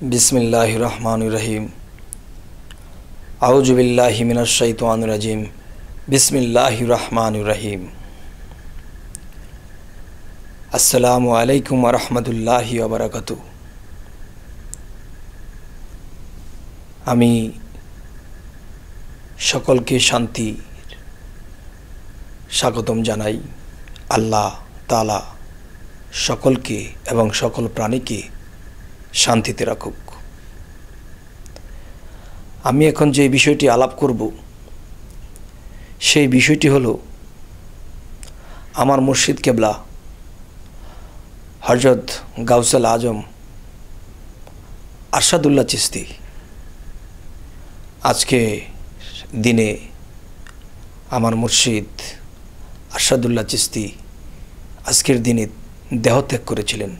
बिस्मिल्लाहिर्रहमानिर्रहीम आऊज़ु बिल्लाहि मिनश शैतानिर रजीम बिस्मिल्लाहिर्रहमानिर्रहीम अस्सलामु अलैकुम व रहमतुल्लाहि व बरकातुहू। आमी सकलके शांतिर स्वागतम जानाई। आल्लाह ताआला सकलके एवं सकल प्राणीके शांतिते राखुक। आमी एखन जे विषयटी आलाप करब सेई विषयटी हलो आमार मुर्शिद केबला हजरत गाउसुल आजम आरशादुल्लाह चिश्ती आज के दिने आमार मुर्शिद आरशादुल्लाह चिश्ती आजकेर दिने देहत्याग करेछिलेन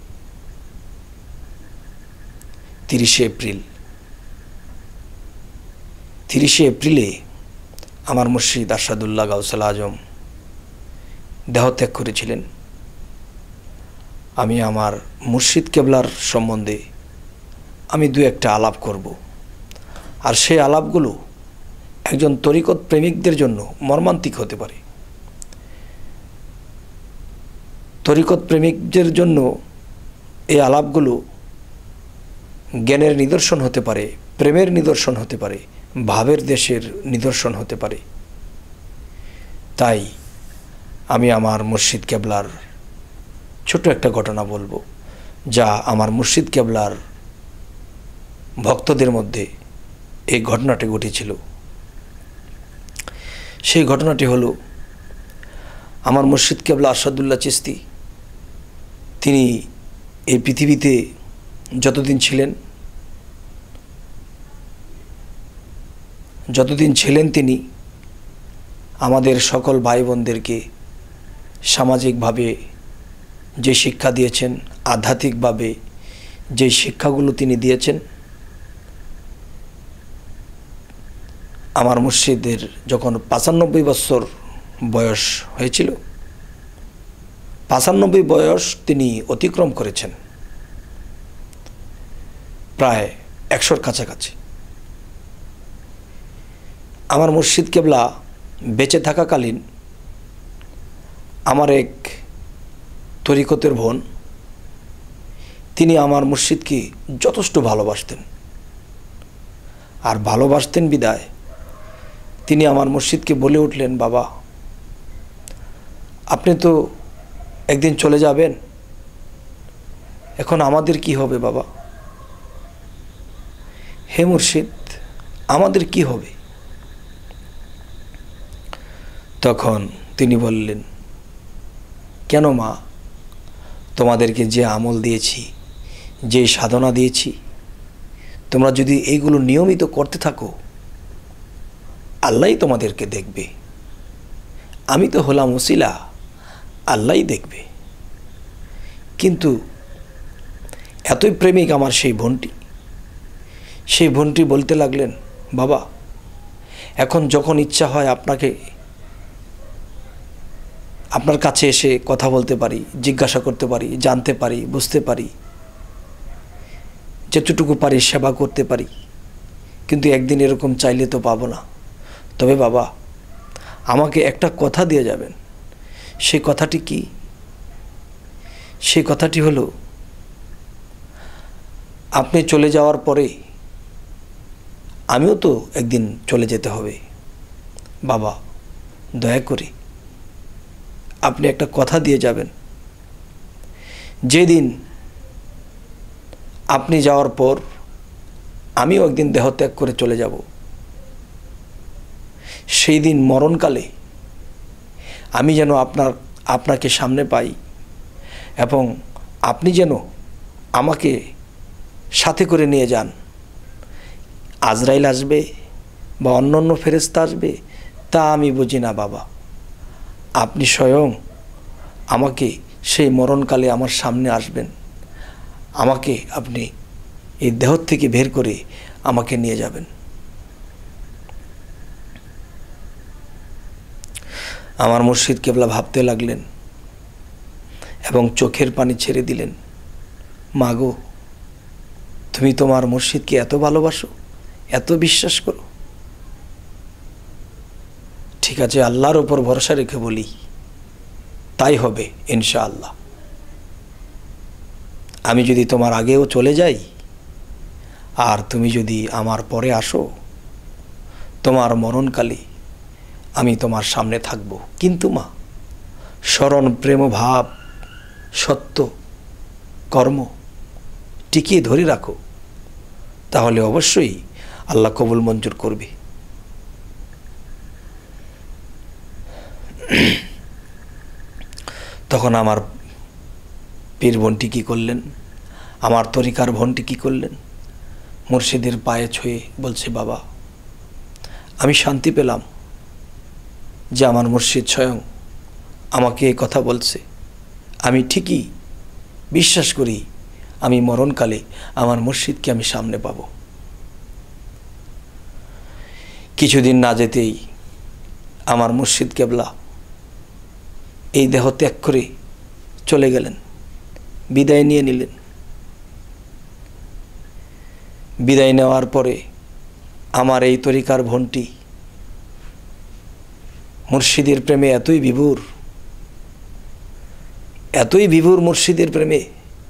30 एप्रिल। 30 एप्रिले आमार मुर्शिद आरशादुल्लाह गाउसुल आजम देहत्याग करेछिलेन। आमी आमार मुर्शिद केबलार सम्बन्धे आमी दु एकटा आलाप करब और सेई आलापगुलो एकजन तरिकत प्रेमिकदेर जन्य मर्मान्तिक होते पारे। तरिकत प्रेमिकदेर जन्य एई आलापगुलो ज्ञानेर निदर्शन होते पारे, प्रेमेर निदर्शन होते पारे, भावेर देशेर निदर्शन होते पारे। ताई आमी आमार मुर्शिद केबलार छोटो एकटा घटना बोलबो जा आमार मुर्शिद केबलार भक्तदेर मध्य এই ঘটনাটি ঘটেছিল। সেই ঘটনাটি হলো আমার মুর্শিদ কেবলা আরশাদুল্লাহ চিশতি তিনি এই পৃথিবীতে যতদিন ছিলেন তিনি আমাদের সকল ভাই বোনদেরকে সামাজিকভাবে যে শিক্ষা দিয়েছেন, আধ্যাত্মিকভাবে যে শিক্ষাগুলো তিনি দিয়েছেন, আমার মুর্শিদের যখন 95 বছর বয়স হয়েছিল, 95 বয়স তিনি অতিক্রম করেছেন, প্রায় 100-র কাছাকাছি। আমার মুর্শিদ কেবলা বেঁচে থাকাকালীন আমার এক তরিকতের বোন তিনি আমার মুর্শিদকে যথেষ্ট ভালোবাসতেন। আর ভালোবাসতেন বিদায় তিনি আমার মুর্শিদকে বলে উঠলেন, বাবা আপনি তো একদিন চলে যাবেন, এখন আমাদের কি হবে বাবা? হে মুর্শিদ আমাদের কি হবে? তখন তিনি বললেন, কেন মা, তোমাদেরকে যে আমল দিয়েছি, যে সাধনা দিয়েছি, তোমরা যদি এইগুলো নিয়মিত করতে থাকো আল্লাহই তোমাদেরকে দেখবে। আমি তো হলাম ওসিলা, আল্লাহই দেখবে। কিন্তু এতই প্রেমিক আমার সেই বোনটি বলতে লাগলেন, বাবা এখন যখন ইচ্ছা হয় আপনার কাছে এসে কথা বলতে পারি, জিজ্ঞাসা করতে পারি, জানতে পারি, বুঝতে পারি, যতটুকু পারি সেবা করতে পারি, কিন্তু একদিন এরকম চাইলে তো পাবো না। তবে বাবা আমাকে একটা কথা দিয়ে যাবেন। সেই কথাটি কি? সেই কথাটি হলো আপনি চলে যাওয়ার পরে আমিও তো একদিন চলে যেতে হবে। বাবা দয়া করে আপনি একটা কথা দিয়ে যাবেন, যেদিন আপনি যাওয়ার পর আমিও একদিন দেহত্যাগ করে চলে যাব, সেই দিন মরণকালে আমি যেন আপনাকে সামনে পাই এবং আপনি যেন আমাকে সাথে করে নিয়ে যান। আজরাইল আসবে বা অন্যান্য ফেরেশতা আসবে তা আমি বুঝি না বাবা, আপনি স্বয়ং আমাকে সেই মরণকালে আমার সামনে আসবেন, আমাকে আপনি এই দেহ থেকে বের করে আমাকে নিয়ে যাবেন। আমার মুর্শিদ কেবলা ভাবতে লাগলেন এবং চোখের পানি ছেড়ে দিলেন, মাগো তুমি তোমার মুর্শিদকে এত ভালোবাসো, এত বিশ্বাস করো। ঠিক আছে, আল্লাহর উপর ভরসা রেখে বলি, তাই হবে ইনশাআল্লাহ। আমি যদি তোমার আগেও চলে যাই আর তুমি যদি আমার পরে আসো, তোমার মরণকালে আমি তোমার সামনে থাকব। কিন্তু মা, স্মরণ, প্রেম, ভাব, সত্য, কর্ম টিকিয়ে ধরে রাখো, তাহলে অবশ্যই আল্লাহ কবুল মঞ্জুর করবে। তখন আমার পীর বোনটি কী করলেন, আমার তরিকার বোনটি কী করলেন, মুর্শিদের পায়ে ছুঁয়ে বলছে, বাবা, আমি শান্তি পেলাম যে আমার মুর্শিদ স্বয়ং আমাকে এই কথা বলছে। আমি ঠিকই বিশ্বাস করি আমি মরণকালে আমার মুর্শিদকে আমি সামনে পাব। কিছুদিন না যেতেই আমার মুর্শিদ কেবলা এই দেহ ত্যাগ করে চলে গেলেন, বিদায় নিয়ে নিলেন। বিদায় নেওয়ার পরে আমার এই তরিকার বোনটি মুর্শিদের প্রেমে এতই বিভোর মুর্শিদের প্রেমে,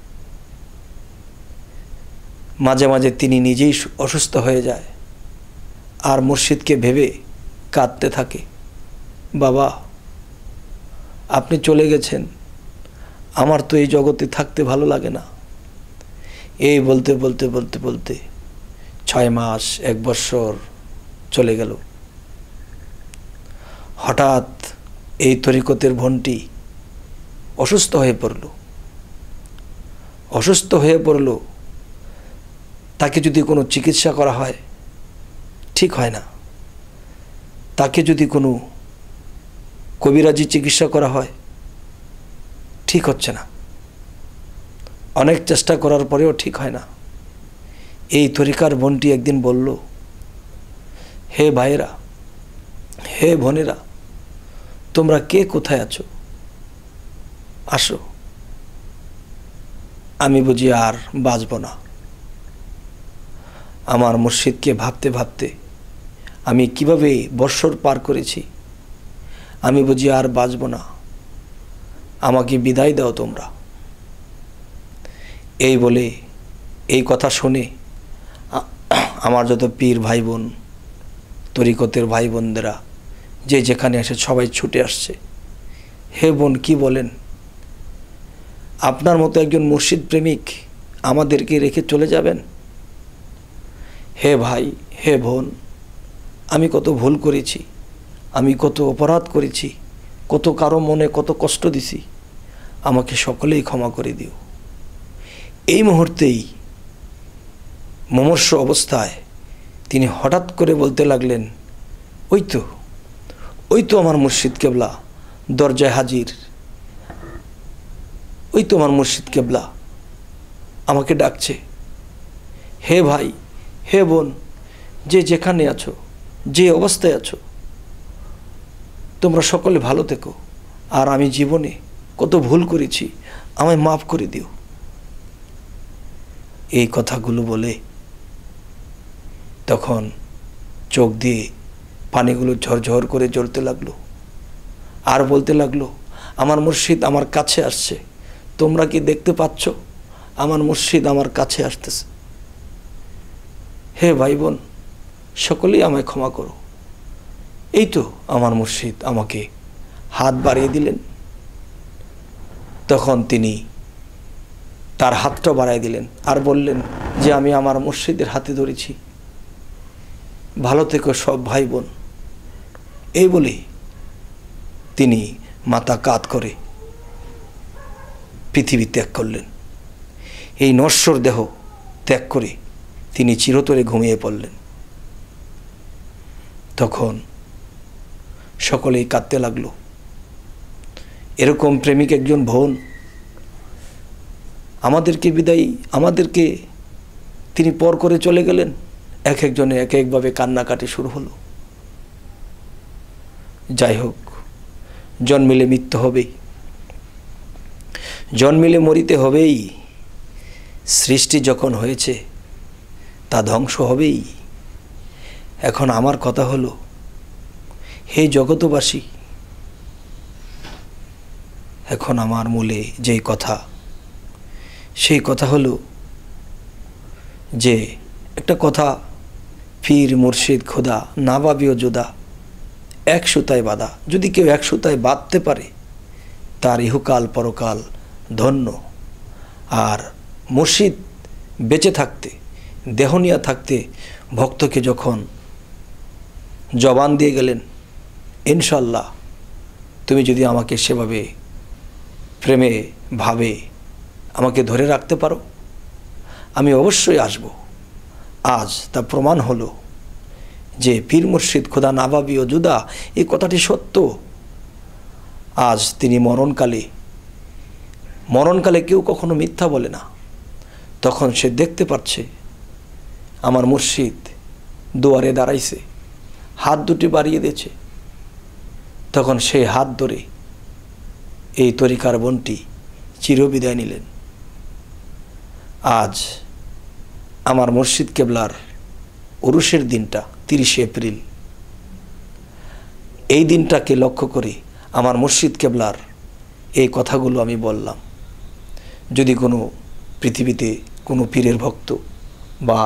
মাঝে মাঝে তিনি নিজেই অসুস্থ হয়ে যায় আর মুর্শিদকে ভেবে কাঁদতে থাকে। বাবা, আপনি চলে গেছেন, আমার তো এই জগতে থাকতে ভালো লাগে না। এই বলতে বলতে বলতে বলতে 6 মাস, 1 বৎসর চলে গেল। হঠাৎ এই তরিকতের বোনটি অসুস্থ হয়ে পড়ল। তাকে যদি কোনো চিকিৎসা করা হয় ঠিক হয় না, তাকে যদি কোনো কবিরাজি চিকিৎসা করা হয় ঠিক হচ্ছে না, অনেক চেষ্টা করার পরেও ঠিক হয় না। এই তরিকার বোনটি একদিন বলল, হে ভাইয়েরা, হে বোনেরা, তোমরা কে কোথায় আছো, আসো, আমি বুঝি আর বাঁচব না। আমার মুর্শিদকে ভাবতে ভাবতে আমি কিভাবে বৎসর পার করেছি, আমি বুঝি আর বাঁচব না, আমাকে বিদায় দাও তোমরা। এই বলে, এই কথা শুনে আমার যত পীর ভাই বোন, তরিকতের ভাই বোনদেরা যে যেখানে আসে সবাই ছুটে আসছে। হে বোন, কি বলেন, আপনার মতো একজন মুর্শিদ প্রেমিক আমাদেরকে রেখে চলে যাবেন? হে ভাই, হে বোন, আমি কত ভুল করেছি, আমি কত অপরাধ করেছি, কত কারো মনে কত কষ্ট দিছি, আমাকে সকলেই ক্ষমা করে দিও। এই মুহূর্তেই মুমূর্ষ অবস্থায় তিনি হঠাৎ করে বলতে লাগলেন, ওই তো আমার মুর্শিদ কেবলা দরজায় হাজির, ওই তো আমার মুর্শিদ কেবলা আমাকে ডাকছে। হে ভাই, হে বোন, যে যেখানে আছো, যে অবস্থায় আছো, তোমরা সকলে ভালো থেকো, আর আমি জীবনে কত ভুল করেছি আমায় মাফ করে দিও। এই কথাগুলো বলে তখন চোখ দিয়ে পানিগুলো ঝরঝর করে জ্বলতে লাগলো, আর বলতে লাগলো, আমার মুর্শিদ আমার কাছে আসছে, তোমরা কি দেখতে পাচ্ছ? আমার মুর্শিদ আমার কাছে আসতেছে। হে ভাই বোন, সকলেই আমায় ক্ষমা করো। এই তো আমার মুর্শিদ আমাকে হাত বাড়িয়ে দিলেন। তখন তিনি তার হাতটা বাড়াই দিলেন আর বললেন যে আমি আমার মুর্শিদের হাতে ধরেছি, ভালো থেকো সব ভাই বোন। এই বলে তিনি মাথা কাত করে পৃথিবী ত্যাগ করলেন। এই নশ্বর দেহ ত্যাগ করে তিনি চিরতরে ঘুমিয়ে পড়লেন। তখন সকলেই কাঁদতে লাগলো। এরকম প্রেমিক একজন বোন আমাদেরকে তিনি পর করে চলে গেলেন। এক একজনে এক একভাবে কান্নাকাটি শুরু হলো। যাই হোক, জন্মিলে মৃত্যু হবেই, জন্মিলে মরিতে হবেই। সৃষ্টি যখন হয়েছে তা ধ্বংস হবেই। এখন আমার কথা হলো, হে জগতবাসী, এখন আমার মূলে যেই কথা, সেই কথা হলো যে একটা কথা, পীর মুর্শিদ খোদা না ভাবিও যোদা, এক সুতায় বাঁধা। যদি কেউ এক সুতায় বাঁধতে পারে তার ইহকাল পরকাল ধন্য। আর মুর্শিদ বেঁচে থাকতে, দেহনিয়া থাকতে ভক্তকে যখন জবান দিয়ে গেলেন, ইনশাল্লাহ তুমি যদি আমাকে সেভাবে প্রেমে ভাবে আমাকে ধরে রাখতে পারো, আমি অবশ্যই আসব। আজ তা প্রমাণ হলো যে পীর মুর্শিদ খোদা না ভাবিও জুদা, এই কথাটি সত্য। আজ তিনি মরণকালে কেউ কখনো মিথ্যা বলে না। তখন সে দেখতে পাচ্ছে আমার মুর্শিদ দুয়ারে দাঁড়াইছে, হাত দুটি বাড়িয়ে দিয়েছে। তখন সেই হাত ধরে এই তরিকার বোনটি চিরবিদায় নিলেন। আজ আমার মুর্শিদ কেবলার উরুসের দিনটা 30শে এপ্রিল। এই দিনটাকে লক্ষ্য করে আমার মুর্শিদ কেবলার এই কথাগুলো আমি বললাম। যদি কোনো পৃথিবীতে কোনো পীরের ভক্ত বা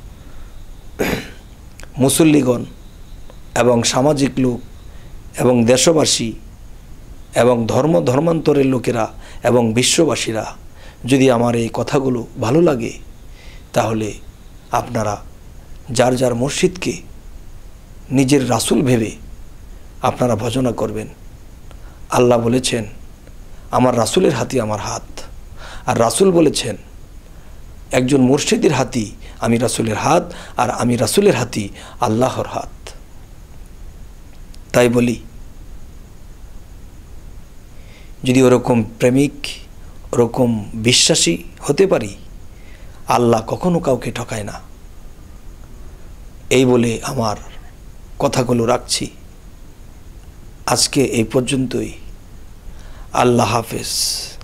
মুসল্লিগণ এবং সামাজিক লোক এবং দেশবাসী এবং ধর্মান্তরের লোকেরা এবং বিশ্ববাসীরা যদি আমার এই কথাগুলো ভালো লাগে, তাহলে আপনারা যার যার মুর্শিদকে নিজের রাসূল ভেবে আপনারা ভজনা করবেন। আল্লাহ বলেছেন, আমার রাসূলের হাতে আমার হাত। আর রাসূল বলেছেন, একজন মুর্শিদের হাতি আমি রাসূলের হাত, আর আমি রাসূলের হাতি আল্লাহর হাত। তাই বলি, যদি ওরকম প্রেমিক, ওরকম বিশ্বাসী হতে পারি, আল্লাহ কখনো কাউকে ঠকায় না। এই বলে আমার কথাগুলো রাখছি। আজকে এই পর্যন্তই। আল্লাহ হাফেজ।